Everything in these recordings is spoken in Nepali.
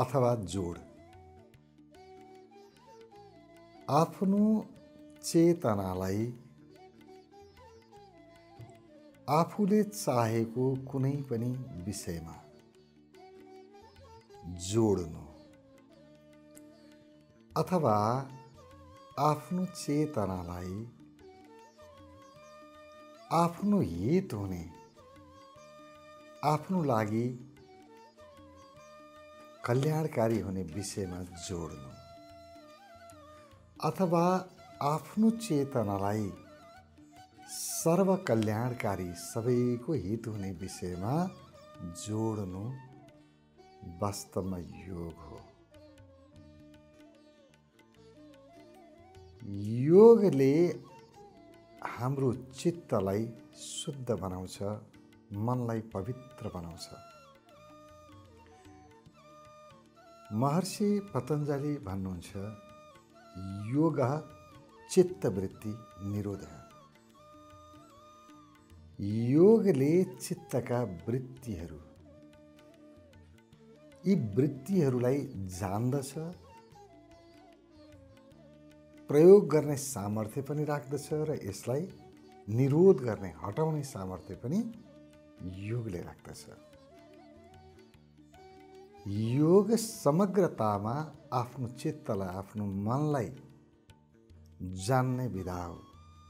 अथवा जोड। आफ्नो चेतनालाई आफूले चाहेको कुनै पनि विषयमा जोड्नु अथवा आफ्नो चेतनालाई आफ्नो हित हुने, आफ्नो लागि कल्याणकारी हुने विषयमा जोड्नु अथवा आफ्नो चेतनालाई सर्वकल्याणकारी, सबैको हित हुने विषयमा जोड्नु वास्तवमा योग हो। योगले हाम्रो चित्तलाई शुद्ध बनाउँछ, मनलाई पवित्र बनाउँछ। महर्षि पतञ्जलि भन्नुहुन्छ, योग चित्तवृत्ति निरोध। योगले चित्तका वृत्तिहरू, यी वृत्तिहरूलाई जान्दछ, प्रयोग गर्ने सामर्थ्य पनि राख्दछ र यसलाई निरोध गर्ने, हटाउने सामर्थ्य पनि योगले राख्दछ। योग समग्रतामा आफ्नो चित्तलाई, आफ्नो मनलाई जान्ने विधा हो।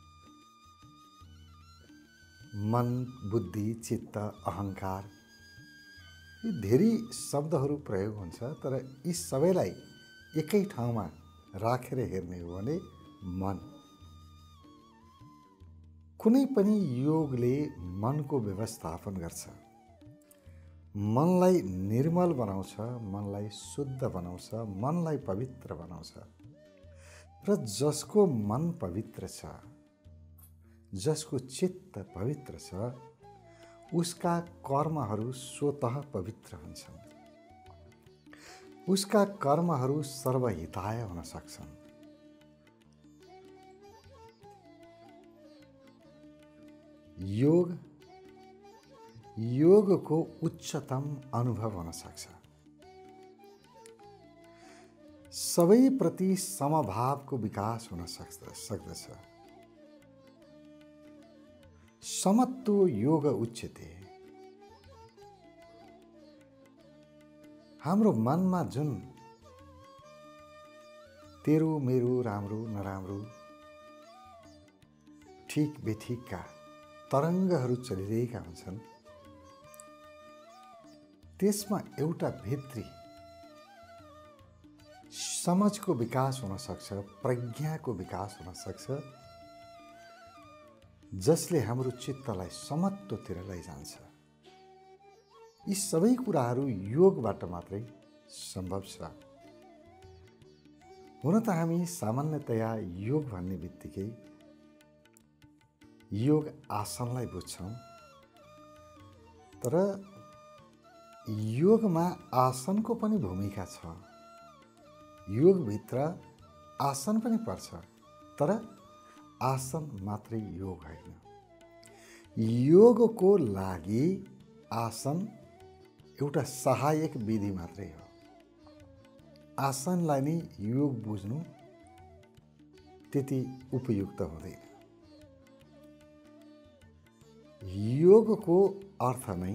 मन, बुद्धि, चित्त, अहंकार, यी धेरै शब्दहरू प्रयोग हुन्छ, तर यी सबैलाई एकै ठाउँमा राखेर हेर्ने हो भने मन। कुनै पनि योगले मनको व्यवस्थापन गर्छ, मनलाई निर्मल बनाउँछ, मनलाई शुद्ध बनाउँछ, मनलाई पवित्र बनाउँछ। र जसको मन पवित्र छ, जसको चित्त पवित्र छ, उसका कर्महरू स्वतः पवित्र हुन्छन्। उसका कर्महरू सर्वहिताय हुन सक्छन्। योगको उच्चतम अनुभव हुन सक्छ। सबै प्रति समभावको विकास हुन सक्दछ। समत्व योग उच्यते। हाम्रो मनमा जुन तेरो मेरो, राम्रो नराम्रो, ठिक बेठिकका तरङ्गहरू चलिरहेका हुन्छन्, त्यसमा एउटा भित्री समझको विकास हुन सक्छ, प्रज्ञाको विकास हुन सक्छ, जसले हाम्रो चित्तलाई समत्वतिर लैजान्छ। यी सबै कुराहरू योगबाट मात्रै सम्भव छ। हुन त हामी सामान्यतया योग भन्ने बित्तिकै योग आसनलाई बुझ्छौँ, तर योगमा आसनको पनि भूमिका छ। योगभित्र आसन पनि पर्छ, तर आसन मात्रै योग होइन। योगको लागि आसन एउटा सहायक विधि मात्रै हो। आसनलाई नै योग बुझ्नु त्यति उपयुक्त हुँदैन। योगको अर्थ नै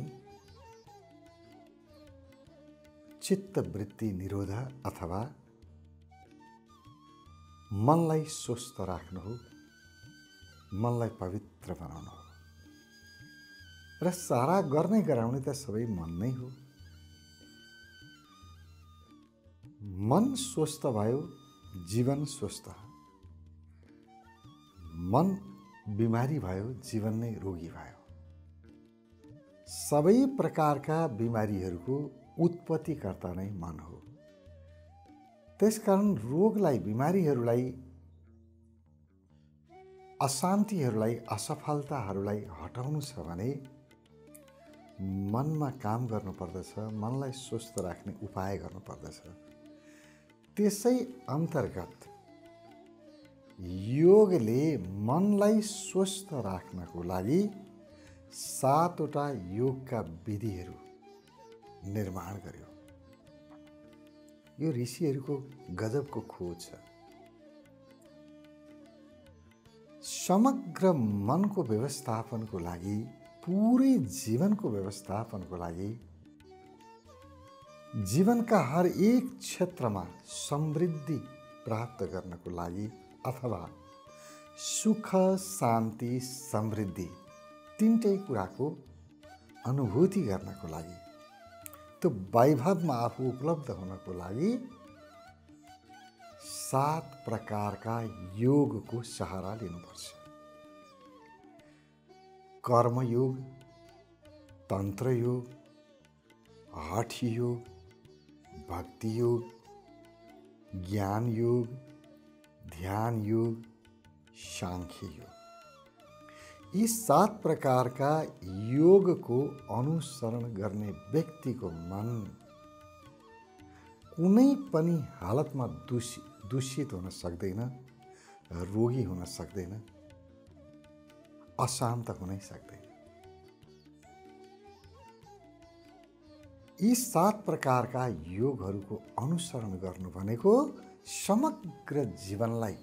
चित्तवृत्ति निरोध अथवा मनलाई स्वस्थ राख्नु हो, मनलाई पवित्र बनाउनु हो। र सारा गर्ने गराउने त सबै मन नै हो। मन स्वस्थ भयो, जीवन स्वस्थ। मन बिमारी भयो, जीवन नै रोगी भयो। सबै प्रकारका बिमारीहरूको उत्पत्तिकर्ता नै मन हो। त्यसकारण रोगलाई, बिमारीहरूलाई, अशान्तिहरूलाई, असफलताहरूलाई हटाउनु छ भने मनमा काम गर्नुपर्दछ, मनलाई स्वस्थ राख्ने उपाय गर्नुपर्दछ। त्यसै अन्तर्गत योगले मनलाई स्वस्थ राख्नको लागि 7वटा योगका विधिहरू निर्माण गर्यो। यो ऋषिहरूको गजबको खोज छ। समग्र मनको व्यवस्थापनको लागि, पुरै जीवनको व्यवस्थापनको लागि, जीवनका हर एक क्षेत्रमा समृद्धि प्राप्त गर्नको लागि अथवा सुख, शान्ति, समृद्धि तीनटै कुराको अनुभूति गर्नको लागि, त्यो वैभवमा आफू उपलब्ध हुनको लागि 7 प्रकारका योगको सहारा लिनुपर्छ। कर्मयोग, तन्त्र योग, हठ योग, भक्ति योग, ज्ञान योग, ध्यान योग, सांख्य योग। यी 7 प्रकारका योगको अनुसरण गर्ने व्यक्तिको मन कुनै पनि हालतमा दूषित हुन सक्दैन, रोगी हुन सक्दैन, अशान्त हुनै सक्दैन। यी 7 प्रकारका योगहरूको अनुसरण गर्नु भनेको समग्र जीवनलाई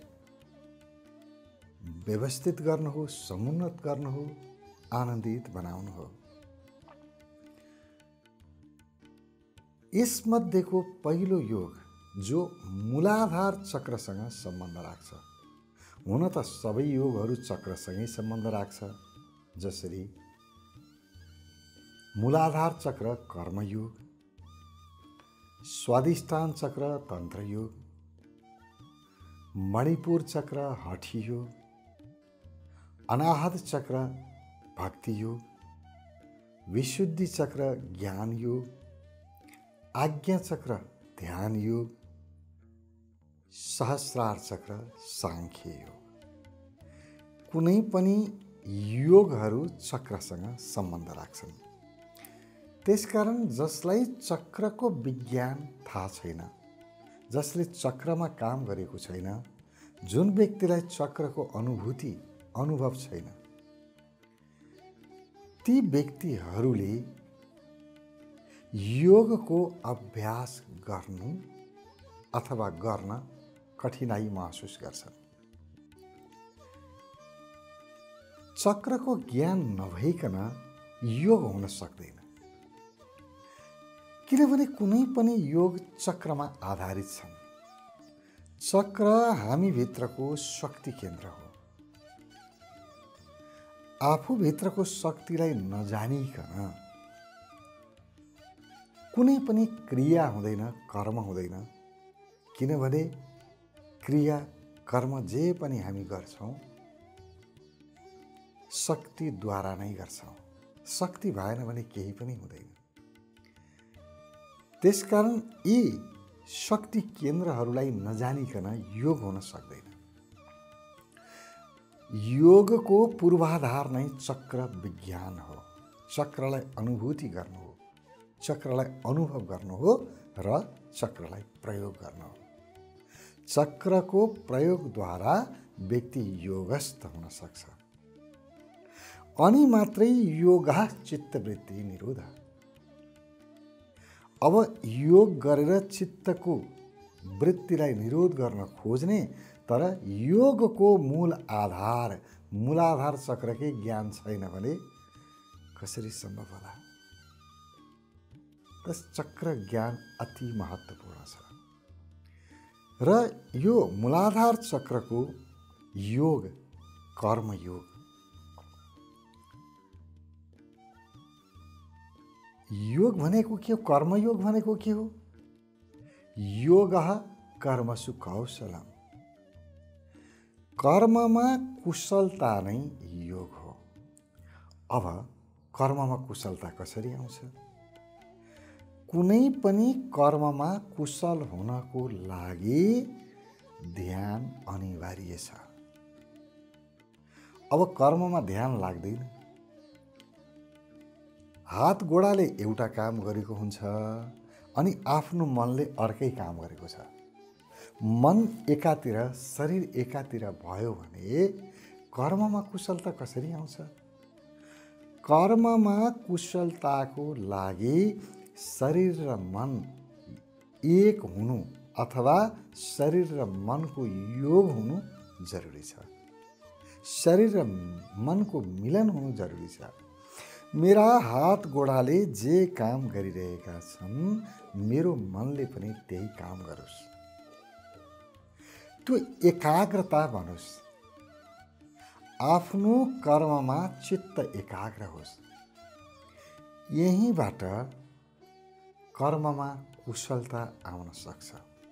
व्यवस्थित गर्नु हो, समुन्नत गर्नु हो, आनन्दित बनाउनु हो। यसमध्येको पहिलो योग जो मूलाधार चक्रसँग सम्बन्ध राख्छ, हुन त सबै योगहरू चक्रसँगै सम्बन्ध राख्छ, जसरी मूलाधार चक्र कर्मयोग, स्वादिष्ठान चक्र तन्त्र योग, मणिपुर चक्र हठ योग, अनाहत चक्र भक्ति योग, विशुद्धि चक्र ज्ञान योग, आज्ञा चक्र ध्यान योग, सहस्रार चक्र सांख्य योग। कुनै पनि योगहरू चक्रसँग सम्बन्ध राख्छन्। त्यसकारण जसलाई चक्रको विज्ञान थाहा छैन, जसले चक्रमा काम गरेको छैन, जुन व्यक्तिलाई चक्रको अनुभव छैन, ती व्यक्तिहरूले योगको अभ्यास गर्नु अथवा गर्न कठिनाई महसुस गर्छन्। चक्रको ज्ञान नभइकन योग हुन सक्दैन, किनभने कुनै पनि योग चक्रमा आधारित छन्। चक्र हामीभित्रको शक्ति केन्द्र हो। आफूभित्रको शक्तिलाई नजानिकन कुनै पनि क्रिया हुँदैन, कर्म हुँदैन। किनभने क्रिया कर्म जे पनि हामी गर्छौँ शक्तिद्वारा नै गर्छौँ। शक्ति भएन भने केही पनि हुँदैन। त्यसकारण यी शक्ति केन्द्रहरूलाई नजानिकन योग हुन सक्दैन। योगको पूर्वाधार नै चक्र विज्ञान हो। चक्रलाई अनुभूति गर्नु हो, चक्रलाई अनुभव गर्नु हो र चक्रलाई प्रयोग गर्नु हो। चक्रको प्रयोगद्वारा व्यक्ति योगस्थ हुन सक्छ। अनि मात्रै योगा चित्तवृत्ति निरोध। अब योग गरेर चित्तको वृत्तिलाई निरोध गर्न खोज्ने, तर योगको मूलाधार चक्रकै ज्ञान छैन भने कसरी सम्भव होला? त्यस चक्र ज्ञान अति महत्त्वपूर्ण छ। र यो मूलाधार चक्रको योग कर्मयोग, योग भनेको के हो? कर्मयोग भनेको के हो? योगः कर्मसु कौशलम्। कर्ममा कुशलता नै योग हो। अब कर्ममा कुशलता कसरी आउँछ? कुनै पनि कर्ममा कुशल हुनको लागि ध्यान अनिवार्य छ। अब कर्ममा ध्यान लाग्दैन। हात गोडाले एउटा काम गरेको हुन्छ अनि आफ्नो मनले अर्कै काम गरेको छ। मन एकातिर, शरीर एकातिर भयो भने कर्ममा कुशलता कसरी आउँछ? कर्ममा कुशलताको लागि शरीर र मन एक हुनु अथवा शरीर र मनको योग हुनु जरुरी छ। शरीर र मनको मिलन हुनु जरुरी छ। मेरा हात गोडाले जे काम गरिरहेका छन् मेरो मनले पनि त्यही काम गरोस्। त्यो एकाग्रता बनोस्। आफ्नो कर्ममा चित्त एकाग्र होस्। यहीँबाट कर्ममा कुशलता आउन सक्छ।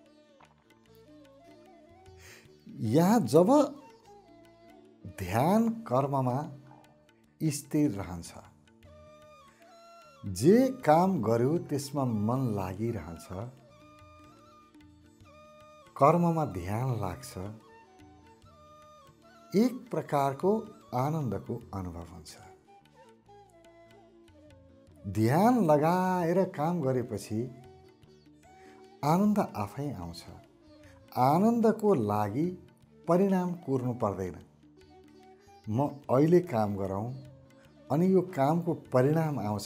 यहाँ जब ध्यान कर्ममा स्थिर रहन्छ, जे काम गर्यो त्यसमा मन लागिरहन्छ, कर्ममा ध्यान लाग्छ, एक प्रकारको आनन्दको अनुभव हुन्छ। ध्यान लगाएर काम गरेपछि आनन्द आफै आउँछ। आनन्दको लागि परिणाम कुर्नु पर्दैन। म अहिले काम गरौँ अनि यो कामको परिणाम आउँछ,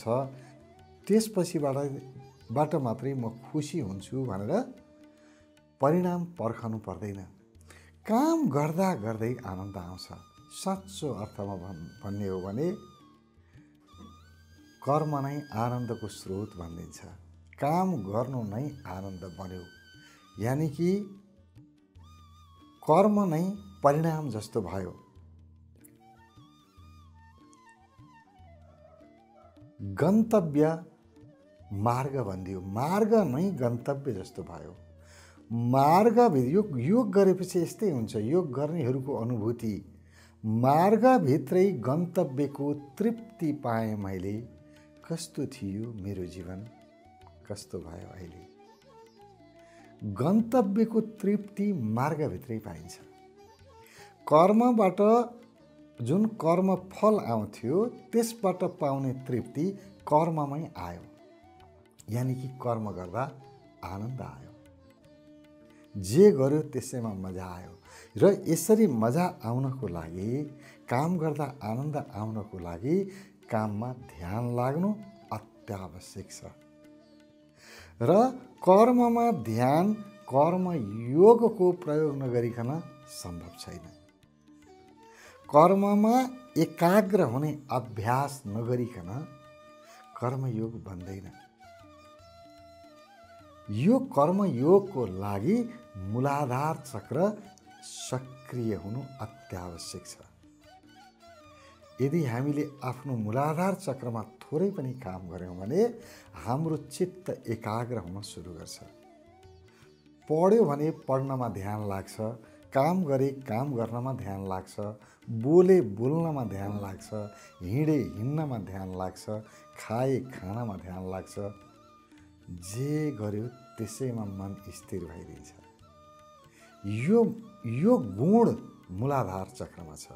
त्यसपछिबाट मात्रै म खुसी हुन्छु भनेर परिणाम पर्खनु पर्दैन। काम गर्दा गर्दै आनन्द आउँछ। साँचो अर्थमा भन्ने हो भने कर्म नै आनन्दको स्रोत भनिदिन्छ। काम गर्नु नै आनन्द बन्यो। यानी कि कर्म नै परिणाम जस्तो भयो। गन्तव्य मार्ग भनिदियो। मार्ग नै गन्तव्य जस्तो भयो। मार्ग योग गरेपछि यस्तै हुन्छ। योग गर्नेहरूको अनुभूति, मार्गभित्रै गन्तव्यको तृप्ति पाएँ मैले। कस्तो थियो मेरो जीवन, कस्तो भयो अहिले। गन्तव्यको तृप्ति मार्गभित्रै पाइन्छ। कर्मबाट जुन कर्म फल आउँथ्यो त्यसबाट पाउने तृप्ति कर्ममै आयो। यानी कि कर्म गर्दा आनन्द आयो। जे गर्यो त्यसैमा मजा आयो। र यसरी मजा आउनको लागि, काम गर्दा आनन्द आउनको लागि काममा ध्यान लाग्नु अत्यावश्यक छ। र कर्ममा ध्यान, कर्म योगको प्रयोग नगरिकन सम्भव छैन। कर्ममा एकाग्र हुने अभ्यास नगरिकन कर्मयोग बन्दैन। यो कर्मयोगको लागि मूलाधार चक्र सक्रिय हुनु अत्यावश्यक छ। यदि हामीले आफ्नो मूलाधार चक्रमा थोरै पनि काम गर्यौँ भने हाम्रो चित्त एकाग्र हुन सुरु गर्छ। पढ्यो भने पढ्नमा ध्यान लाग्छ, काम गरे काम गर्नमा ध्यान लाग्छ, बोले बोल्नमा ध्यान लाग्छ, हिँडे हिँड्नमा ध्यान लाग्छ, खाए खानामा ध्यान लाग्छ। जे गर्यो त्यसैमा मन स्थिर भइदिन्छ। यो गुण मूलाधार चक्रमा छ।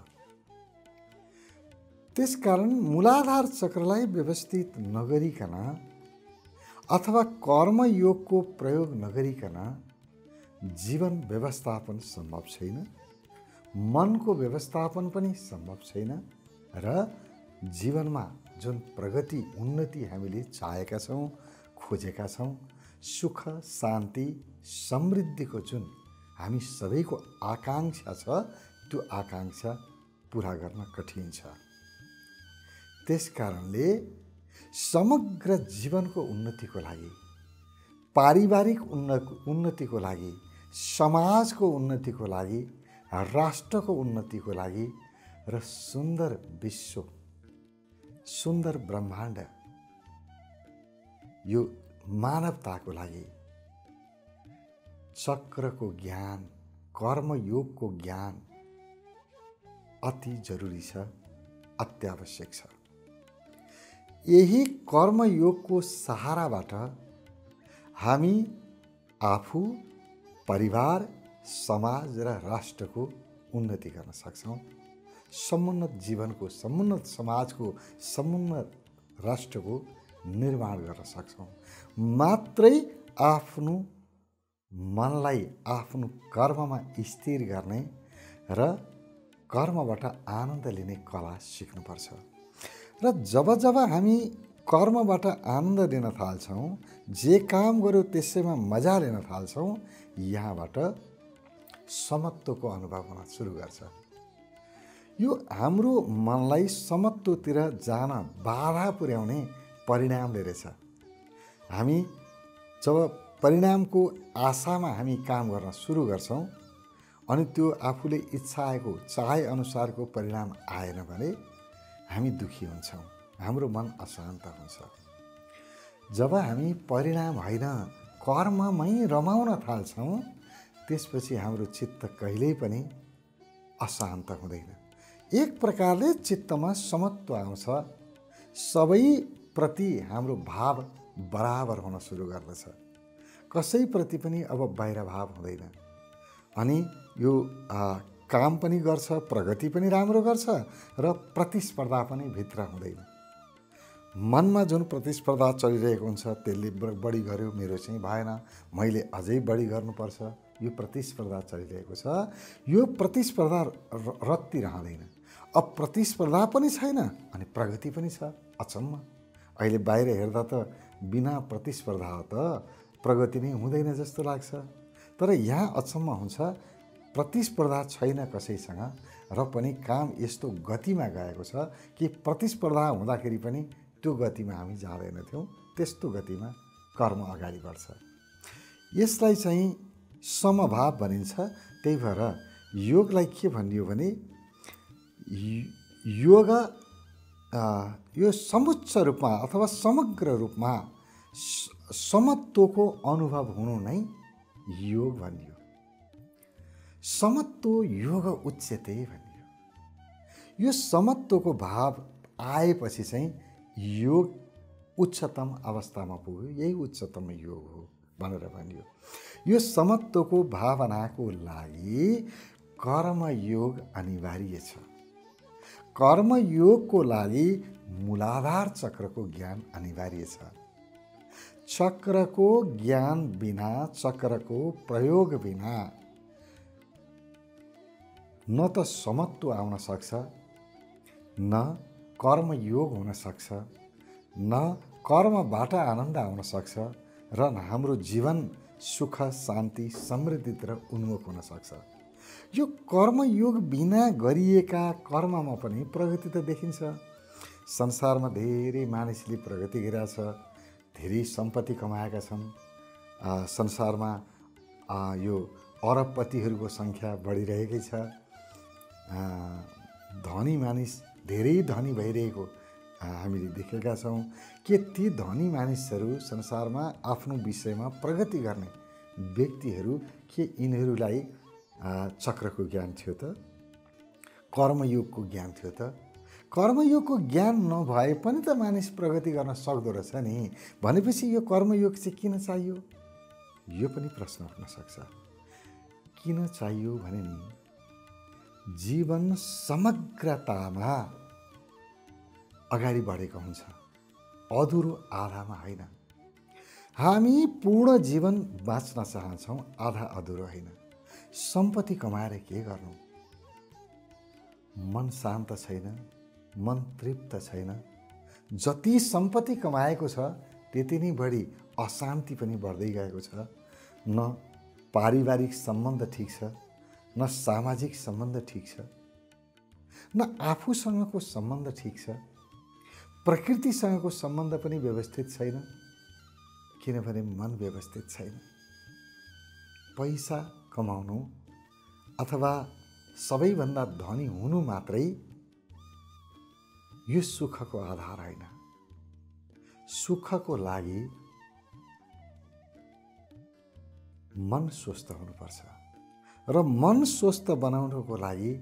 त्यसकारण मूलाधार चक्रलाई व्यवस्थित नगरिकन अथवा कर्मयोगको प्रयोग नगरिकन जीवन व्यवस्थापन सम्भव छैन, मनको व्यवस्थापन पनि सम्भव छैन। र जीवनमा जुन प्रगति उन्नति हामीले चाहेका छौँ, खोजेका छौँ, सुख शान्ति समृद्धिको जुन हामी सबैको आकाङ्क्षा छ, त्यो आकाङ्क्षा पुरा गर्न कठिन छ। त्यसकारणले समग्र जीवनको उन्नतिको लागि, पारिवारिक उन्नतिको लागि, समाजको उन्नतिको लागि, राष्ट्रको उन्नतिको लागि र सुन्दर विश्व, सुन्दर ब्रह्माण्ड, यो मानवताको लागि चक्रको ज्ञान, कर्मयोगको ज्ञान अति जरुरी छ, अत्यावश्यक छ। यही कर्मयोगको सहाराबाट हामी आफू, परिवार, समाज र राष्ट्रको उन्नति गर्न सक्छौँ। समुन्नत जीवनको, समुन्नत समाजको, समुन्नत राष्ट्रको निर्माण गर्न सक्छौँ। मात्रै आफ्नो मनलाई आफ्नो कर्ममा स्थिर गर्ने र कर्मबाट आनन्द लिने कला सिक्नुपर्छ। र जब जब हामी कर्मबाट आनन्द लिन थाल्छौँ, जे काम गर्यो त्यसैमा मजा लिन थाल्छौँ, यहाँबाट समत्वको अनुभव हुन सुरु गर्छ। यो हाम्रो मनलाई समत्वतिर जान बाधा पुर्याउने परिणामले रहेछ। हामी जब परिणामको आशामा हामी काम गर्न सुरु गर्छौँ अनि त्यो आफूले इच्छाएको चाहे अनुसारको परिणाम आएन भने हामी दुखी हुन्छौँ, हाम्रो मन अशान्त हुन्छ। जब हामी परिणाम होइन कर्ममै रमाउन थाल्छौँ त्यसपछि हाम्रो चित्त कहिल्यै पनि अशान्त हुँदैन। एक प्रकारले चित्तमा समत्व आउँछ, सबैप्रति हाम्रो भाव बराबर हुन सुरु गर्दछ, कसैप्रति पनि अब वैरभाव हुँदैन। अनि यो काम पनि गर्छ, प्रगति पनि राम्रो गर्छ र प्रतिस्पर्धा पनि भित्र हुँदैन। मनमा जुन प्रतिस्पर्धा चलिरहेको हुन्छ त्यसले बढी गर्यो, मेरो चाहिँ भएन, मैले अझै बढी गर्नुपर्छ, यो प्रतिस्पर्धा चलिरहेको छ। यो प्रतिस्पर्धा रत्ती रहँदैन। अब प्रतिस्पर्धा पनि छैन अनि प्रगति पनि छ। अचम्म, अहिले बाहिर हेर्दा त बिना प्रतिस्पर्धा त प्रगति नै हुँदैन जस्तो लाग्छ। तर यहाँ अचम्म हुन्छ, प्रतिस्पर्धा छैन कसैसँग र पनि काम यस्तो गतिमा गएको छ कि प्रतिस्पर्धा हुँदाखेरि पनि त्यो गतिमा हामी जाँदैनथ्यौँ, त्यस्तो गतिमा कर्म अगाडि बढ्छ। यसलाई चाहिँ समभाव भनिन्छ। त्यही भएर योगलाई के भनियो भने योग यो समुच्च रूपमा अथवा समग्र रूपमा समत्वको अनुभव हुनु नै योग भनियो। समत्व योग उच्यते भनियो। यो समत्वको भाव आएपछि चाहिँ योग उच्चतम अवस्थामा पुग्यो, यही उच्चतम योग हो भनेर भनियो। यो समत्वको भावनाको लागि कर्मयोग अनिवार्य छ। कर्मयोगको लागि मूलाधार चक्रको ज्ञान अनिवार्य छ। चक्रको ज्ञान बिना, चक्रको प्रयोग बिना न त समत्व आउन सक्छ, न कर्मयोग हुन सक्छ, न कर्मबाट आनन्द आउन सक्छ र हाम्रो जीवन सुख, शान्ति, समृद्धितिर उन्मुख हुन सक्छ। यो कर्मयोग बिना गरिएका कर्ममा पनि प्रगति त देखिन्छ। संसारमा धेरै मानिसले प्रगति गरेका छ, धेरै सम्पत्ति कमाएका छन्। संसारमा यो अरबपतिहरूको सङ्ख्या बढिरहेकै छ। धनी मानिस धेरै धनी भइरहेको हामीले देखेका छौँ। के ती धनी मानिसहरू संसारमा आफ्नो विषयमा प्रगति गर्ने व्यक्तिहरू के यिनीहरूलाई चक्रको ज्ञान थियो त? कर्मयोगको ज्ञान थियो त? कर्मयोगको ज्ञान नभए पनि त मानिस प्रगति गर्न सक्दो रहेछ नि। भनेपछि यो कर्मयोग चाहिँ किन चाहियो? यो पनि प्रश्न उठ्न सक्छ। किन चाहियो भने नि जीवन समग्रतामा अगाडि बढेको हुन्छ, अधुरो आधामा होइन। हामी पूर्ण जीवन बाँच्न चाहन्छौँ, आधा अधुरो होइन। सम्पत्ति कमाएर के गर्नु? मन शान्त छैन, मन तृप्त छैन। जति सम्पत्ति कमाएको छ त्यति नै बढी अशान्ति पनि बढ्दै गएको छ। न पारिवारिक सम्बन्ध ठिक छ, न सामाजिक सम्बन्ध ठिक छ, न आफूसँगको सम्बन्ध ठिक छ, प्रकृतिसँगको सम्बन्ध पनि व्यवस्थित छैन, किनभने मन व्यवस्थित छैन। पैसा कमाउनु अथवा सबैभन्दा धनी हुनु मात्रै यो सुखको आधार होइन। सुखको लागि मन स्वस्थ हुनुपर्छ र मन स्वस्थ बनाउनको लागि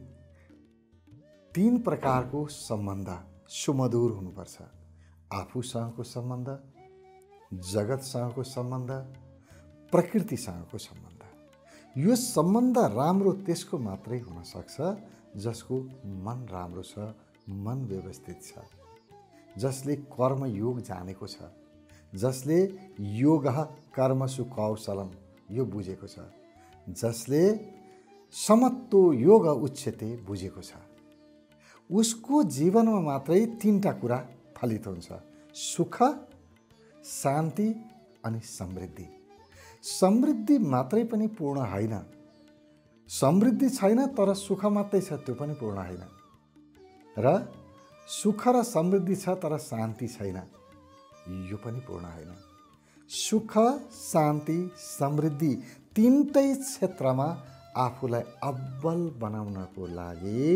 3 प्रकारको सम्बन्ध सुमधुर हुनुपर्छ। आफूसँगको सम्बन्ध, जगतसँगको सम्बन्ध, प्रकृतिसँगको सम्बन्ध। यो सम्बन्ध राम्रो त्यसको मात्रै हुन सक्छ जसको मन राम्रो छ, मन व्यवस्थित छ, जसले कर्मयोग जानेको छ, जसले योग कर्मसु कौशलम यो बुझेको छ, जसले समत्व योग उच्यते बुझेको छ। उसको जीवनमा मात्रै 3टा कुरा फलित हुन्छ। सुख, शान्ति अनि समृद्धि। समृद्धि मात्रै पनि पूर्ण होइन, समृद्धि छैन तर सुख मात्रै छ त्यो पनि पूर्ण होइन, र सुख र समृद्धि छ तर शान्ति छैन यो पनि पूर्ण होइन। सुख, शान्ति, समृद्धि तीनटै क्षेत्रमा आफूलाई अब्बल बनाउनको लागि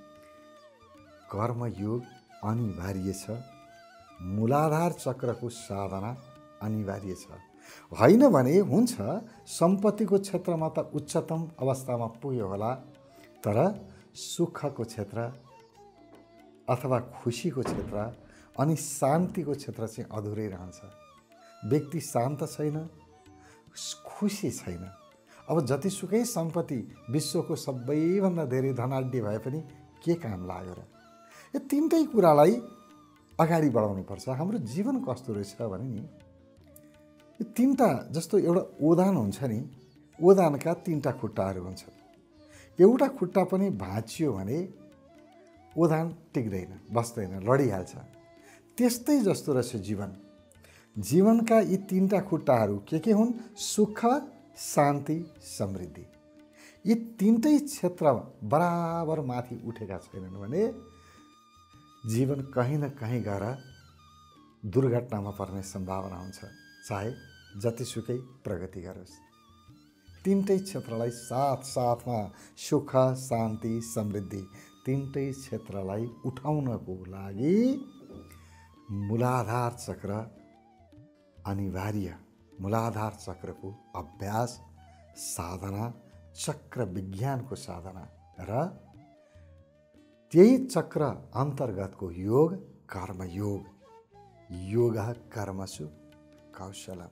कर्मयोग अनिवार्य छ, मूलाधार चक्रको साधना अनिवार्य छ। होइन भने हुन्छ सम्पत्तिको क्षेत्रमा त उच्चतम अवस्थामा पुग्यो होला, तर सुखको क्षेत्र अथवा खुसीको क्षेत्र अनि शान्तिको क्षेत्र चाहिँ अधुरै रहन्छ। व्यक्ति शान्त छैन, खुसी छैन। अब जतिसुकै सम्पत्ति विश्वको सबैभन्दा धेरै धनाढ्य भए पनि के काम लाग्यो र? यो तीनटै कुरालाई अगाडि बढाउनु पर्छ। हाम्रो जीवन कस्तो रहेछ भने नि, यो तीनटा जस्तो एउटा ओदान हुन्छ नि, ओदानका तीनटा खुट्टाहरू हुन्छन्। एउटा खुट्टा पनि भाँचियो भने ओदान टिक्दैन, बस्दैन, लडिहाल्छ। त्यस्तै जस्तो रहेछ जीवन। जीवनका यी तीनटा खुट्टाहरू के हुन्? सुख, शान्ति, समृद्धि। यी तीनटै क्षेत्र बराबर माथि उठेका छैनन् भने जीवन कहीँ न कहीँ गएर दुर्घटनामा पर्ने सम्भावना हुन्छ, चाहे जतिसुकै प्रगति गरोस्। तीनटै क्षेत्रलाई साथसाथमा सुख, शान्ति, समृद्धि तीनटै क्षेत्रलाई उठाउनको लागि मूलाधार चक्र अनिवार्य। मूलाधार चक्रको अभ्यास, साधना, चक्र विज्ञानको साधना र त्यही चक्र अन्तर्गतको योग कर्मयोग। योग कर्मसु कौशलम।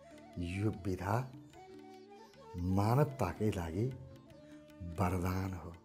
यो विधा मानवताकै लागि वरदान हो।